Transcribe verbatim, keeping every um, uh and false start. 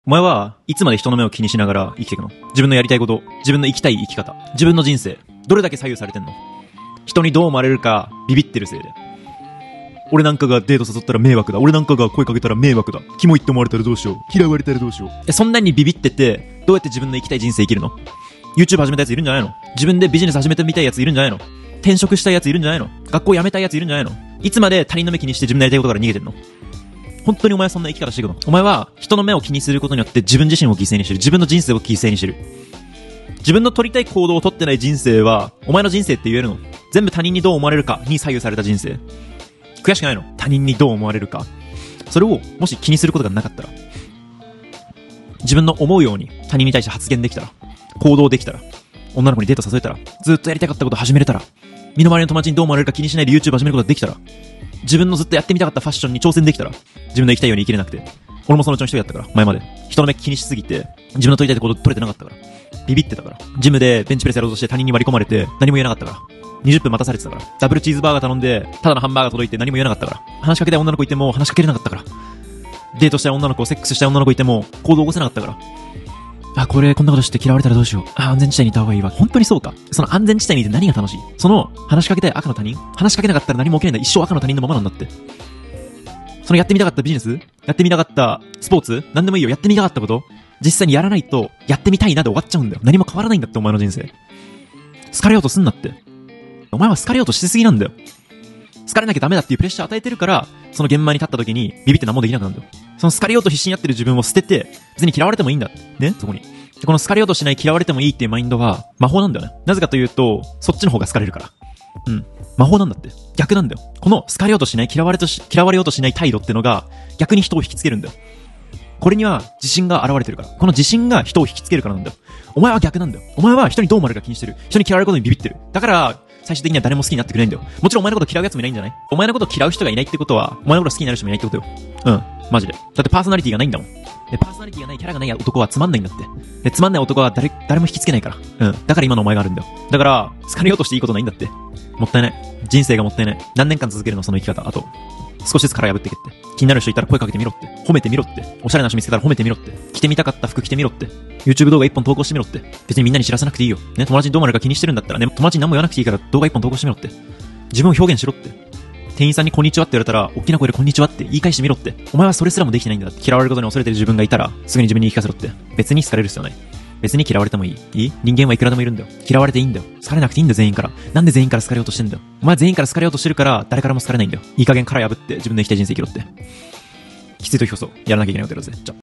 お前はいつまで人の目を気にしながら生きていくの？自分のやりたいこと、自分の生きたい生き方、自分の人生、どれだけ左右されてんの？人にどう思われるかビビってるせいで。俺なんかがデート誘ったら迷惑だ。俺なんかが声かけたら迷惑だ。キモいって思われたらどうしよう。嫌われたらどうしよう。え、そんなにビビってて、どうやって自分の生きたい人生生きるの？ YouTube 始めたやついるんじゃないの？自分でビジネス始めてみたいやついるんじゃないの？転職したいやついるんじゃないの？学校辞めたいやついるんじゃないの？いつまで他人の目気にして自分のやりたいことから逃げてんの？本当にお前はそんな生き方していくの？お前は人の目を気にすることによって自分自身を犠牲にしてる。自分の人生を犠牲にしてる。自分の取りたい行動を取ってない人生はお前の人生って言えるの？全部他人にどう思われるかに左右された人生。悔しくないの？他人にどう思われるか。それをもし気にすることがなかったら、自分の思うように他人に対して発言できたら、行動できたら、女の子にデート誘えたら、ずっとやりたかったことを始めれたら、身の回りの友達にどう思われるか気にしないで YouTube 始めることができたら、自分のずっとやってみたかったファッションに挑戦できたら、自分の生きたいように生きれなくて、俺もそのうちの一人だったから、前まで。人の目気にしすぎて、自分の取りたいこと取れてなかったから。ビビってたから。ジムでベンチプレスやろうとして他人に割り込まれて、何も言えなかったから。にじゅっぷん待たされてたから。ダブルチーズバーガー頼んで、ただのハンバーガー届いて何も言えなかったから。話しかけたい女の子いても話しかけれなかったから。デートしたい女の子、セックスしたい女の子いても行動を起こせなかったから。あ、これこんなことして嫌われたらどうしよう。あ、安全地帯にいた方がいいわ。本当にそうか。その安全地帯にいて何が楽しい？その話しかけたい赤の他人？話しかけなかったら何も起きないんだ。一生赤の他人のままなんだって。そのやってみたかったビジネス？やってみたかったスポーツ？何でもいいよ。やってみたかったこと実際にやらないと、やってみたいなで終わっちゃうんだよ。何も変わらないんだって、お前の人生。好かれようとすんなって。お前は好かれようとしすぎなんだよ。好かれなきゃダメだっていうプレッシャー与えてるから、その現場に立った時にビビって何もできなくなるんだよ。その好かれようと必死にやってる自分を捨てて、別に嫌われてもいいんだ。ね？そこに。でこの好かれようとしない嫌われてもいいっていうマインドは魔法なんだよね。なぜかというと、そっちの方が好かれるから。うん。魔法なんだって。逆なんだよ。この好かれようとしない、嫌われとし、嫌われようとしない態度ってのが逆に人を引きつけるんだよ。これには自信が現れてるから。この自信が人を引きつけるからなんだよ。お前は逆なんだよ。お前は人にどう思われるか気にしてる。人に嫌われることにビビってる。だから、最終的には誰も好きになってくれないんだよ。もちろんお前のこと嫌う奴もいないんじゃない？お前のこと嫌う人がいないってことは、お前のこと好きになる人もいないってことよ。うん。マジで。だってパーソナリティがないんだもん。で、パーソナリティがないキャラがない男はつまんないんだって。で、つまんない男は誰、誰も引きつけないから。うん。だから今のお前があるんだよ。だから、好かれようとしていいことないんだって。もったいない。人生がもったいない。何年間続けるのその生き方。あと、少しずつ殻破ってけって。気になる人いたら声かけてみろって。褒めてみろって。おしゃれな人見つけたら褒めてみろって。着てみたかった服着てみろって。YouTube 動画一本投稿してみろって。別にみんなに知らせなくていいよ。ね、友達にどう思われるか気にしてるんだったらね、友達に何も言わなくていいから動画一本投稿してみろって。自分を表現しろって。店員さんにこんにちはって言われたら、大きな声でこんにちはって言い返してみろって。お前はそれすらもできてないんだって。嫌われることに恐れてる自分がいたら、すぐに自分に言い聞かせろって。別に好かれる必要ない。別に嫌われてもいい。いい？人間はいくらでもいるんだよ。嫌われていいんだよ。好かれなくていいんだよ、全員から。なんで全員から好かれようとしてんだよ。お前全員から好かれようとしてるから、誰からも好かれないんだよ。いい加減殻破って自分の生きたい人生生きろって。きつい時こそ、やらなきゃいけないことやろうぜ。じゃ。